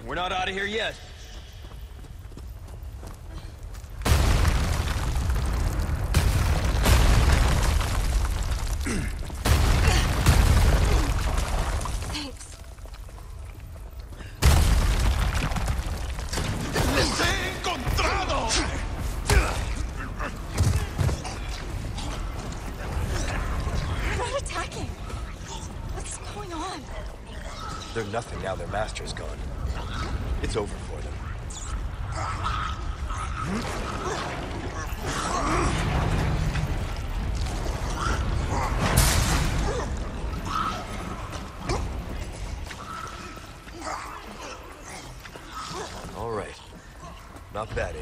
We're not out of here yet. Thanks. ¡Les he encontrado! They're not attacking. What's going on? They're nothing now their master's gone. It's over for them. All right. Not bad,